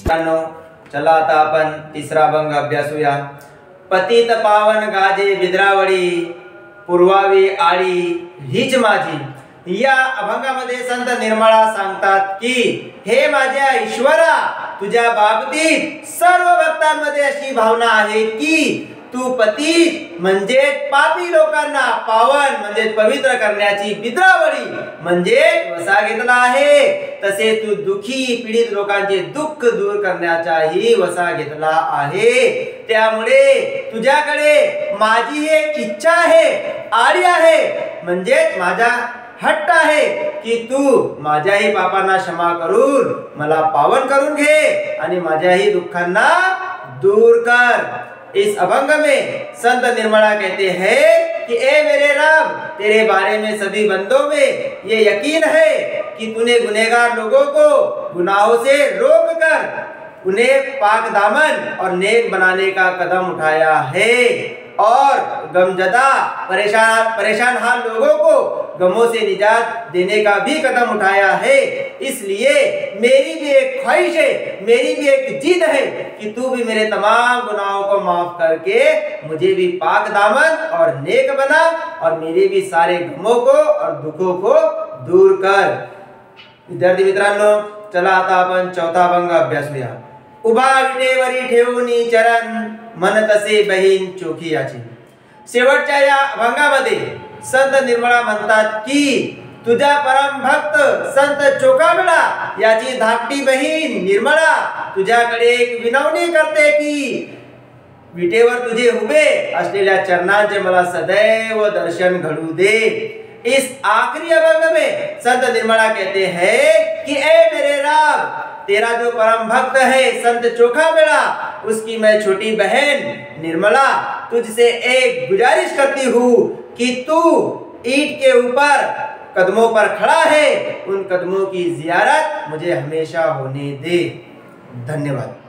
चला आता आपण तिसरा अभंग अभ्यासूया। पतित पावन गाजे विद्रावळी, पूर्वावी आळी हीच माझी। या अभंगामध्ये संत निर्मळा सांगतात की हे माझ्या ईश्वरा, तुझ्या बाबतीत सर्व भक्तांमध्ये अशी भावना आहे की तू पतित म्हणजे पापी लोकांना पावन म्हणजे पवित्र करण्याची विद्रावळी म्हणजे वसा घेतला आहे, तसेच तू दुखी पीडित लोकांचे दुःख दूर करण्याचाही वसा घेतला आहे। त्यामुळे तुझ्याकडे माझी एक इच्छा आहे, आळी आहे म्हणजे माझा हट्ट आहे कि तू माझ्याही पापांना क्षमा करून मला पावन करून घे आणि माझ्याही दुःखांना दूर कर। इस अभंग में संत निर्मला कहते हैं कि ए मेरे रब, तेरे बारे में सभी बंदों में ये यकीन है कि तूने गुनहगार लोगों को गुनाहों से रोक कर उन्हें पाक दामन और नेक बनाने का कदम उठाया है और गमजदा परेशान हाल लोगों को गमों से निजात देने का भी कदम उठाया है। इसलिए मेरी भी एक ख्वाहिश है, मेरी भी एक जिद है कि तू भी मेरे तमाम गुनाहों को माफ करके मुझे भी पाक दामन और नेक बना और मेरे भी सारे गमों को और दुखों को दूर कर। विद्यार्थी मित्रांनो, चला आता आपण चौथा अभंग अभ्यासूया। उभा विटेवरी ठेवूनी चरण, मन तसे बहीण चोखी याची। शेवटच्या या अभंगामध्ये संत निर्मळा म्हणतात की तुझा परम भक्त संत चोखामेळा याची धाकटी बहीण निर्मळा तुझ्याकडे एक विनवणी करते की विटेवर तुझे उभे असलेल्या चरणांचे मला सदैव दर्शन घडू दे। इस आखिरी अभंग में संत निर्मला कहते हैं कि ए मेरे रब, तेरा जो परम भक्त है संत चोखामेळा, उसकी मैं छोटी बहन निर्मला तुझसे एक गुजारिश करती हूँ कि तू ईंट के ऊपर कदमों पर खड़ा है, उन कदमों की जियारत मुझे हमेशा होने दे। धन्यवाद।